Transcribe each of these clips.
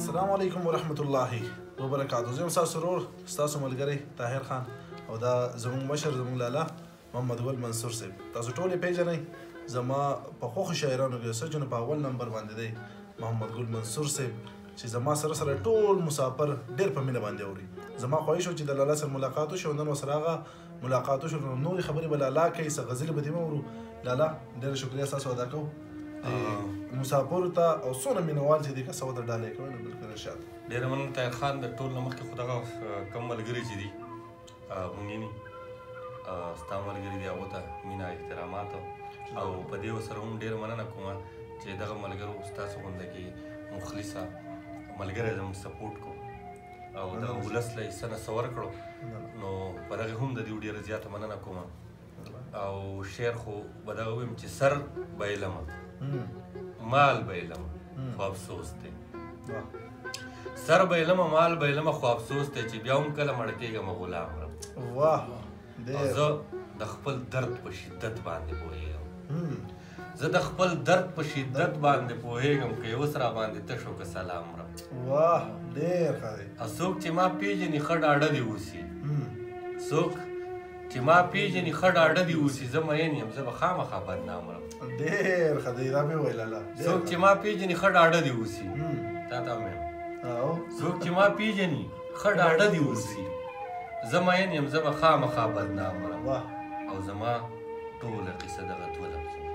السلام علیکم ورحمت الله وبرکاتو. زه یم ستاسو ورور ستاسو ملګری طاهر خان او دا زموږ مشر زموږ لالا محمد ګل منصور صاحب. تاسو ټول یې پیژنئ. زما په خوښو شاعرانو کې سجنو په اول نمبر باندې دی محمد ګل منصور صاحب چې زما سره ټول مسافر ډېر په مینه باندې اوري. زما خواهش و چې د لالا سره ملاقات وشي او نن ورسره هغه ملاقات وشو. نورې خبرې به لالا کوي، څه غزلې به دې واورو. لالا ډېره شکریه ستاسو ادا کوو مسافرو ته او څونه مینوال چې دي که څه ورته ډالۍ کوئ نو بلکل ارشاد. ډېره مننه طاهر خان. د ټول نه مخکې خو دغه کم ملګري چې دي مونږ ستا ملګري دي هغو ته مینه احترامات او په دې ورسره هم ډېره مننه کومه چې دغه ملګرو ستاسو غونډه کې مخلصه ملګری زموږ سپورټ کو او دغه ولس له حصه نه څه ورکړو نو په دغې هم د دې ډېره زیاته مننه کومه. او شعر خو به دغه ووایم چې سر بایلمه مال بایلمه خو افسوس دی، سر بایلمه مال بایلمه خو افسوس دی چې بیا هم کله مړه کېږم غلام رم. واه او زه د خپل درد په شدت باندې پوهېږم، زه د خپل درد په شدت باندې پوهېږم که یې اوس را باندې تشو که سلام رم. واه ډېر ښه دی. څوک چې ما پیژني ښه ډاډه دې اوسي، څوک چې ما پیژني ښه ډاډه دې اوسي، زه مین یم زه به خامخا بدنام رم. ډېر ښه دی. دا مې وویل لالا. څوک چې ما پیژني ښه ډاډه دې اوسي، تا ته مې څوک چې ما پیژني ښه ډاډه دې اوسي، زه مین یم زه به خامخا بدنام رم. او زما ټوله قصه دغه دوه لفظونه،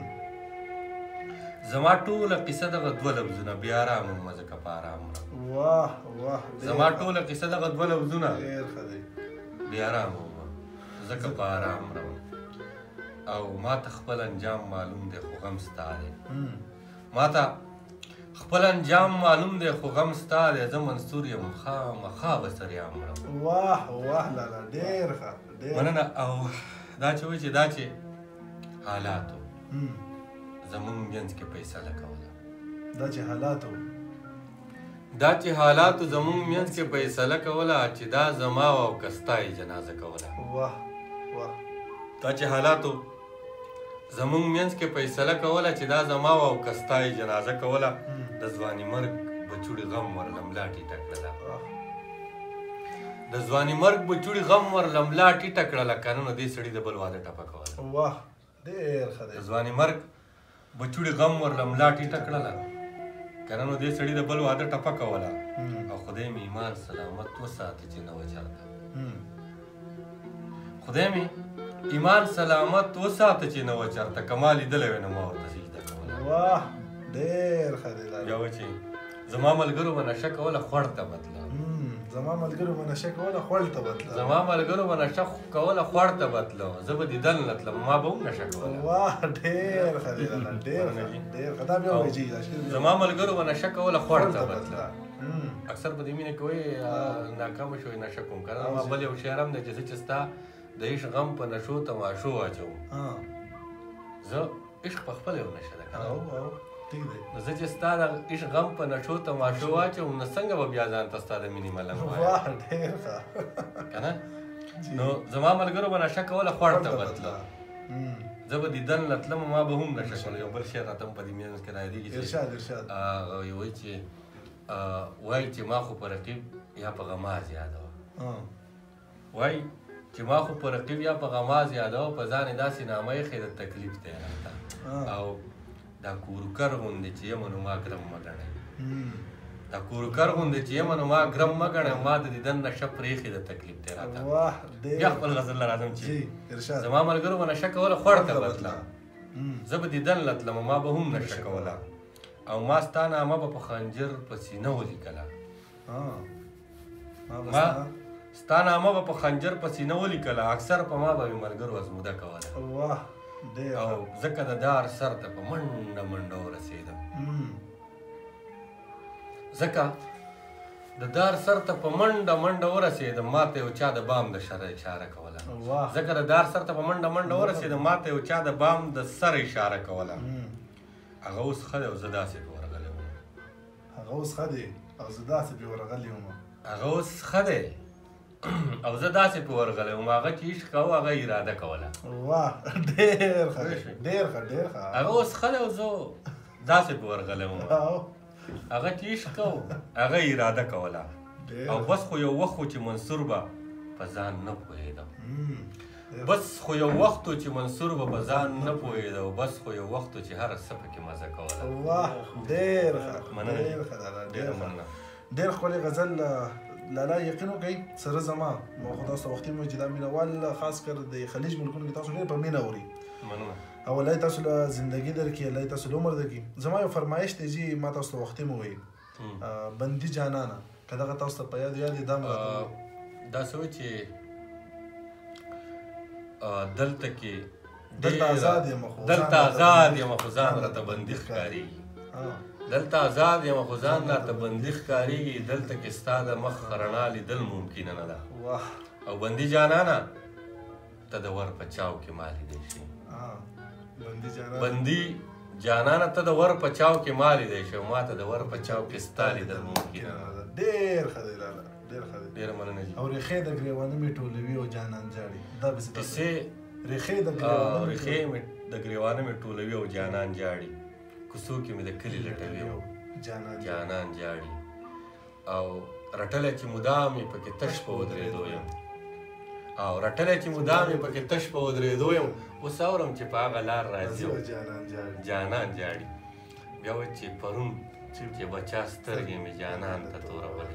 زما ټوله قصه دغه دوه لفظونه بیا ارام وم ځکه په ارام رم. واه واه زما ټوله قصه دغه دوه لفظونه ډېر ښه دی. بیا ارام وم ځکه په ارام رم. او ما ته خپل انجام معلوم دی خو غم ستا دی، ما ته خپل انجام معلوم دی خو غم ستا دی، زه منصور یم خامخا به سریام رم. واه واه لالا ډېر ښه مننه. او دا چې وایي چې دا چې حالاتو زمونږ منځ کې فیصله کوله، دا چې حالاتو دا چې حالاتو زمونږ منځ کې فیصله کوله چې دا زما او که ستا یې جنازه کوله. واه واه دا چې حالاتو زمونږ منځ کې فیصله کوله چې دا زما او که ستا یې جنازه کوله، د ځواني مرګ بچوړي غم ورله ملا ټیټه کړله، د ځواني مرګ بچوړي غم ورله ملا ټیټه کړله، که نه نو دې سړي د بل واده ټپه کوله. واه ډېر ښه دی. د ځواني مرګ بچوړي غم ورله ملا ټیټه کړله، که نه نو دې سړي د بل واده ټپه کوله. او خدای مې ایمان سلامت وساته چې نه وه چرته، خدای مې ایمان سلامت وساته چې نه وه چرته، که ما لیدلی وی نو ما ورته سجده کوله. واه ډېر ښه دی لالا. بیا و چې زما ملګرو به نشه کوله خوړ ته بدله، زما ملګرو به نشه کوله خوړ ته بدله، زما ملګرو به نشه کوله خوړ ته بدله، زه به دیدن نه تلم ما به هم نشه کوله. واه ډېر ښه دی لالا ډېر ښه دا بیا وایي چې زما ملګرو به نشه کوله خوړ ته بدله. اکثر په دې مینه کې وایي ناکامه شوې نشه کوم که نه. ما بل یو شعر هم دی چې زه چې ستا د عشق غم په نشو تماشو واچوم، زه عشق په خپله یو نشه ده که نه، زه چې ستا د عشق غم په نشو تماشو واچوم نو څنګه به بیا ځان ته ستا د مینې ملنګ وایم که نه. نو زما ملګرو به نشه کوله خوړ ته بدله، زه به دیدن له تلم ما به هم نشه کوله. یو بل شعر راته هم په دې منځ کې رایادېږي چې وایي چې وایي چې ما خو په رقیب یا په غماز یادوه، وایي چې ما خو په رقیب یا په غماز یادوه، په ځان یې داسې نامه ایښې د تکلیف دی راته، او دا کوروکر غوندې چې یم نو ما ګرم مه ګڼئ، دا کوروکر غوندې چې یم نو ما ګرم مه ګڼئ، ما د دیدن نشه پرېښې د تکلیف دی راته. بیا خپل غزل له راځم چې زما ملګرو به نشه کوله خوړ ته بدله، زه به دیدن له تلم ما به هم نشه کوله، او ما ستا نامه به په خنجر په سینه ولیکله، ما ستا نامه به په خنجر په سینه ولیکله، اکثر په ما به مې ملګرو ازموده کوله. او ځکه د دار سر ته په منډه منډه ورسېدم، ځکه د دار سر ته په منډه منډه ورسېدم، ما ته یو چا د بام د سره اشاره کوله، ځکه د دار سر ته په منډه منډه ورسېدم، ما ته یو چا د بام د سر اشاره کوله. هغه اوس ښه دی او زه داسې پې ورغلی وم، هغه اوس ښه دی او زه داسې پې ورغلی وم، هغه اوس ښه دی او زه داسې پې ورغلی وم، هغه چې عشق کوه هغه اراده کوله. واه ډېر ښه ډېر ښه ډېر ښه. هغه اوس ښه دی او زه داسې پې ورغلی وم، هغه چې عشق و هغه اراده کوله او بس خو یو وخت و چې منصور به په ځان نه پوهېده بس خو یو وخت و چې منصور به په ځان نه پوهېده بس خو یو وخت و چې هره څه پکې مزه کوله واه ډېر ښه ډېره مننه ډېر ښکلې غزل لالا یقین وکړئ سره زما ما خو تاسو ته وختي مې چې دا مینوال خاص کر د خلیج ملکونو کې تاسو ډېر په مینه اوري او الله تاسو له زندګي درکړي الله تاسو له عمر درکړي زما یو فرمایش دی چې ما تاسو ته وختي مې وویل بندي جانانه که دغه تاسو ته په یاد یاد دا مې دا څه و چې دلته کې دلته آزاد یم خو ځان راته بندي ښکارېږي دلته آزاد یم خو ځان راته بندي ښکارېږي دلته کې ستا د مخ رڼا لیدل ممکنه نه ده او بندي جانانه ته د ور په چاو کې ما لیدی شي بندي جانانه ته د ور په چاو کې ما لیدی شي او ما ته د ور په چاو کې ستا لیدل ممکنه نه ده ډېر ښه دی لالا ډېر ښه دی ډېره مننه جي او ریښې د ګریوانه مې ټولوي او جانان جاړي دا بس کیسې ریښې د ګریوانه مې ټولوي او جانان جاړي کوڅو کې مې د کلي لټوي او جانان جاړي او رټلی چې مدام یې پکې تش په ودرېدو یم او رټلی چې مدام یې پکې تش په ودرېدو یم اوس اورم چې په هغه لار راځي او جانان جاړي بیا وایي چې پرون چې بچا سترګې مې جانان ته تورولې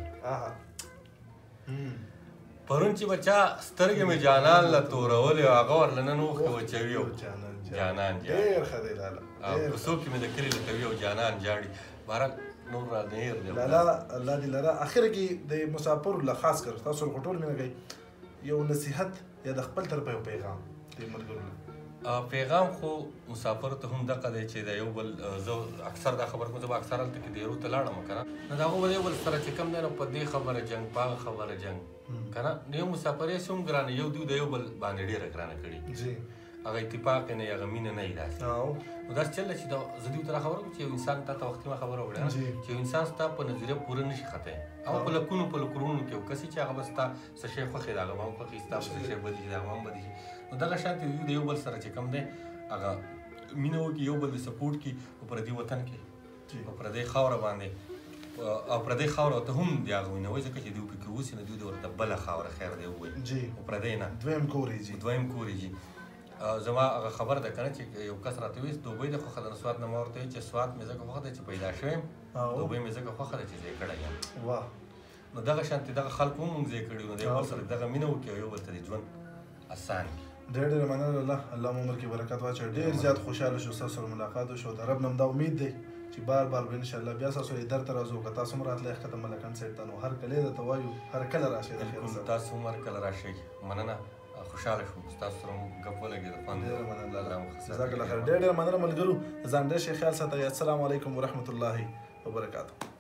پرون چې بچا سترګې مې جانان له تورولې او هغه ورله نن اوښکې وچوي او جانان جاړي او کوڅو کې مې د کلي لټوي او جانان جاړي بهرحال نور را نهیر دی لالا الله دې لره اخره کې د مسافرو له خاص کر تاسو له ټول مینه کوي یو نصیحت یا د خپل طرفه یو پیغام د ملګرو پیغام خو مسافرو ته هم دغه دی چې د یو بل زه اکثر دا خبر کوم زه به اکثر هلته کې دیرو ته لاړم که نه نو د هغو به د یو بل سره چې کوم دی نو په دې خبره جنګ په هغه خبره جنګ که نه نو یو مسافر یې هم ګرانه یو دوی د یو بل باندې ډېره ګرانه کړي هغه اتفاق نه هغه مینه نه وي داسې نو داسې چل دی چې زه دوی ته را خبره کوم چې یو انسان تا ته وختي ما خبره وکړه چې یو انسان ستا په نظریه پوره نه شي ختلی او په لکونو په لکرونو کې یو کس چې هغه به ستا څه شی خوښ دی هغه به هم خوښ وي ستا څه شی بد شي د هغه هم بد شي نو دغه شانتې دوی د یو بل سره چې کوم دی هغه مینه وکړي یو بل د سپورټ کړي په پردي وطن کې په پردۍ خاوره باندې او پردۍ خاوره ته هم د هغه وینوي ځکه چې دوی پکې اوسي نو دوی د ورته بله خاوره خیر دی ووایي په پردۍ نه دویم کور یې زما هغه خبره ده که نه چې یو کس راته وایي دوبۍ دی خوښه ده نو سوات نه ما ورته وایي چې سوات مې ځکه خوښه ده چې پیدا شوی یم دوبۍ مې ځکه خوښه ده چې ځای کړی یم نو دغه شانتې دغه خلکو هم موږ ځای کړي نو د یو بل سره دغه مینه وکړي او یو بل ته د ژوند اسان کړي ډېر ډېر مننه الله مو عمر کې برکت واچوي ډېر زیات خوشحاله شو ستاسو سره ملاقات وشو د رب نه همدا امید دی چې بار به انشاءالله بیا ستاسو در ته راځو که تاسو هم راتلی ښکته ملکن سیټ ته نو هر کلی درته وایو هر کله راشئ بالکل تاسو هم هر کله راشئ مننه خوشحاله شوم ستاسو سره هم ګپ ولګېد خوند جزاک الله خیر ډېر ډېر مننه ملګرو ځان ډېر ښه خیال ساتئ السلام علیکم ورحمة الله وبرکاته